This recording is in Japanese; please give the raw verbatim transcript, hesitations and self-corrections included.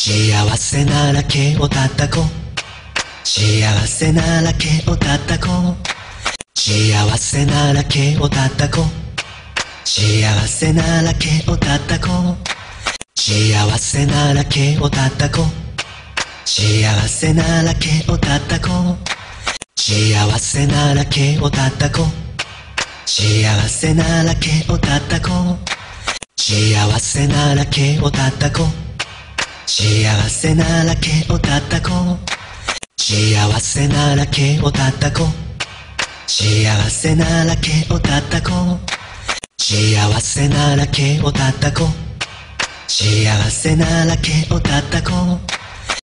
幸せなら毛を叩こう。幸せなら毛を叩こう。幸せなら毛を叩こう。幸せなら毛を叩こう。幸せなら毛を叩こう。幸せなら毛を叩こう。幸せなら毛を叩こう。幸せなら毛を叩こう。幸せなら毛を叩こう。幸せなら毛を叩こう。幸せなら毛を叩こう。幸せなら毛を叩こう。幸せなら毛を叩こう。幸せなら毛を叩こう。